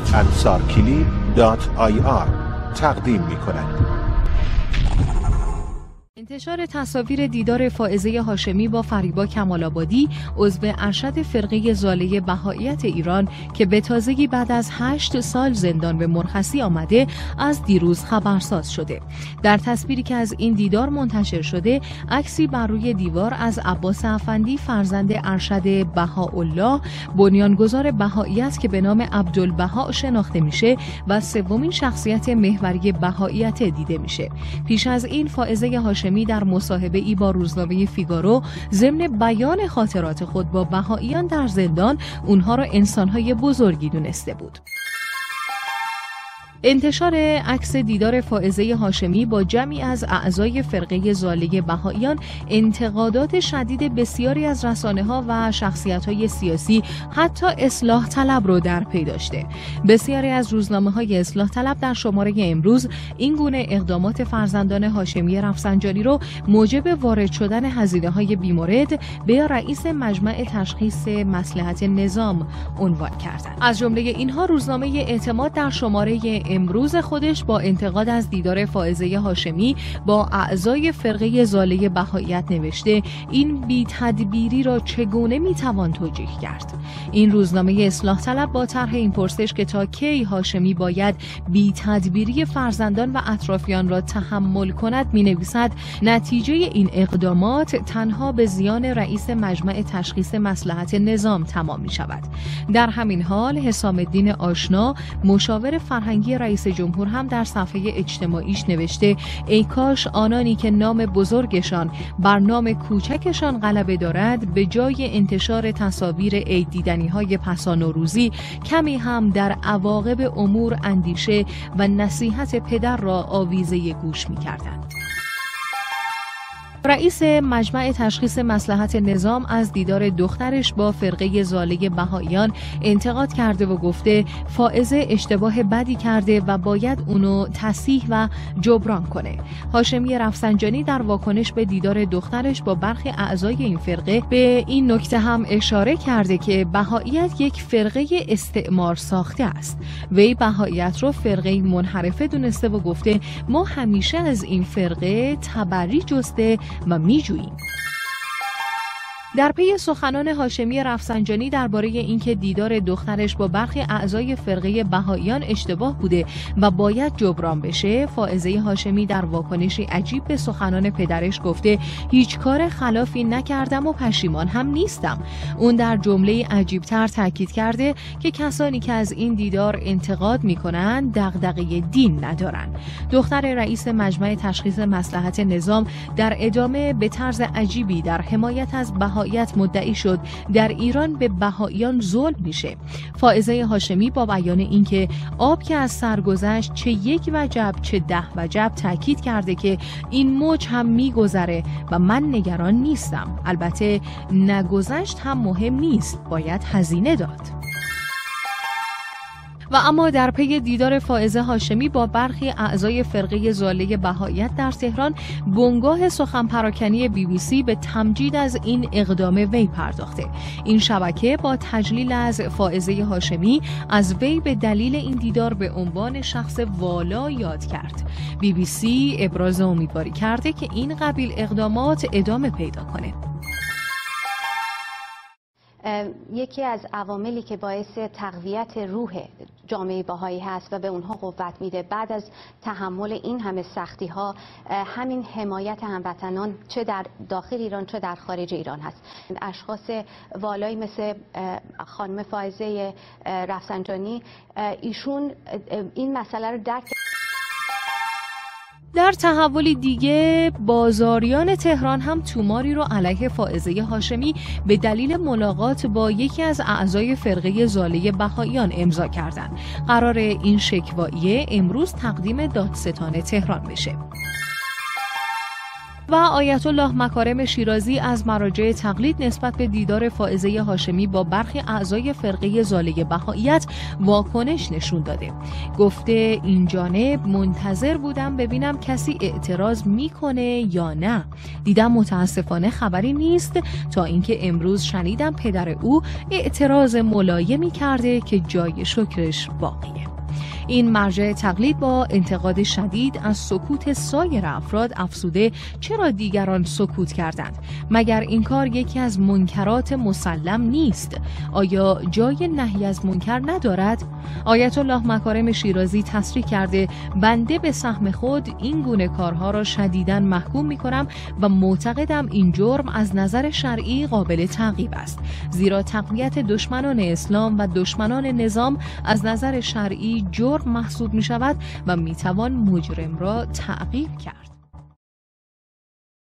ansarkili.ir تقدیم می‌کند. انتشار تصاویر دیدار فائزه هاشمی با فریبا کمال‌آبادی عضو ارشد فرقه ضاله بهائیت ایران که به تازگی بعد از 8 سال زندان به مرخصی آمده از دیروز خبرساز شده. در تصویری که از این دیدار منتشر شده، عکسی بر روی دیوار از عباس افندی فرزند ارشد بهاءالله بنیانگذار بهائیت که به نام عبدالبها شناخته میشه و سومین شخصیت محوری بهائیت دیده میشه. پیش از این فائزه هاشمی در مصاحبه‌ای با روزنامه فیگارو ضمن بیان خاطرات خود با بهائیان در زندان اونها را انسان‌های بزرگی دونسته بود. انتشار عکس دیدار فائزه هاشمی با جمعی از اعضای فرقه ضاله بهائیان انتقادات شدید بسیاری از رسانه‌ها و شخصیت‌های سیاسی حتی اصلاح طلب رو در پی داشته. بسیاری از روزنامه‌های اصلاح طلب در شماره امروز این گونه اقدامات فرزندان هاشمی رفسنجانی رو موجب وارد شدن هزینه‌های بیمورد به رئیس مجمع تشخیص مصلحت نظام عنوان کردند. از جمله اینها روزنامه اعتماد در شماره امروز خودش با انتقاد از دیدار فائزه هاشمی با اعضای فرقه ضاله بهائیت نوشته این بی‌تدبیری را چگونه میتوان توجیه کرد. این روزنامه اصلاح طلب با طرح این پرسش که تا کی هاشمی باید بی‌تدبیری فرزندان و اطرافیان را تحمل کند مینویسد نتیجه این اقدامات تنها به زیان رئیس مجمع تشخیص مصلحت نظام تمام می شود. در همین حال حسام الدین آشنا مشاور فرهنگی رئیس جمهور هم در صفحه اجتماعیش نوشته ای کاش آنانی که نام بزرگشان بر نام کوچکشان غلبه دارد به جای انتشار تصاویر عید دیدنی‌های پسانوروزی کمی هم در عواقب امور اندیشه و نصیحت پدر را آویزه گوش می‌کردند. رئیس مجمع تشخیص مصلحت نظام از دیدار دخترش با فرقه ضاله بهائیان انتقاد کرده و گفته فائزه اشتباه بدی کرده و باید اونو تصحیح و جبران کنه. هاشمی رفسنجانی در واکنش به دیدار دخترش با برخی اعضای این فرقه به این نکته هم اشاره کرده که بهائیت یک فرقه استعمار ساخته است. وی بهائیت رو فرقه منحرفه دونسته و گفته ما همیشه از این فرقه تبری جسته و میجوییم. در پی سخنان هاشمی رفسنجانی درباره اینکه دیدار دخترش با برخی اعضای فرقه بهائیان اشتباه بوده و باید جبران بشه، فائزه هاشمی در واکنشی عجیب به سخنان پدرش گفته هیچ کار خلافی نکردم و پشیمان هم نیستم. اون در جمله عجیبتر تاکید کرده که کسانی که از این دیدار انتقاد میکنن دغدغه دین ندارن. دختر رئیس مجمع تشخیص مصلحت نظام در ادامه به طرز عجیبی در حمایت از بهائیت مدعی شد در ایران به بهائیان ظلم میشه. فائزه هاشمی با بیان اینکه آب که از سر گذشت چه یک وجب چه 10 وجب تاکید کرده که این موج هم میگذره و من نگران نیستم. البته نگذشت هم مهم نیست، باید هزینه داد. و اما در پی دیدار فائزه هاشمی با برخی اعضای فرقه ضاله بهائیت در تهران، بنگاه سخن پراکنی BBC به تمجید از این اقدام وی پرداخته. این شبکه با تجلیل از فائزه هاشمی از وی به دلیل این دیدار به عنوان شخص والا یاد کرد. BBC ابراز امیدواری کرده که این قبیل اقدامات ادامه پیدا کنه. یکی از عواملی که باعث تقویت روح جامعه بهایی هست و به اونها قوت میده بعد از تحمل این همه سختی ها همین حمایت هموطنان چه در داخل ایران چه در خارج ایران هست. اشخاص والایی مثل خانم فائزه رفسنجانی ایشون این مسئله رو درک. در تحولی دیگه بازاریان تهران هم توماری رو علیه فائزه هاشمی به دلیل ملاقات با یکی از اعضای فرقه ضاله بهائیان امضا کردند. قرار این شکواییه امروز تقدیم دادستان تهران بشه. و آیت الله مکارم شیرازی از مراجع تقلید نسبت به دیدار فائزه هاشمی با برخی اعضای فرقه ضاله بهائیت واکنش نشون داده. گفته این جانب منتظر بودم ببینم کسی اعتراض میکنه یا نه. دیدم متاسفانه خبری نیست تا اینکه امروز شنیدم پدر او اعتراض ملایمی کرده که جای شکرش باقیه. این مرجع تقلید با انتقاد شدید از سکوت سایر افراد افزوده چرا دیگران سکوت کردند؟ مگر این کار یکی از منکرات مسلم نیست؟ آیا جای نهی از منکر ندارد؟ آیت الله مکارم شیرازی تصریح کرده بنده به سهم خود این گونه کارها را شدیداً محکوم می‌کنم و معتقدم این جرم از نظر شرعی قابل تعقیب است، زیرا تقویت دشمنان اسلام و دشمنان نظام از نظر شرعی جرم محسوب می‌شود و می‌توان مجرم را تعقیب کرد.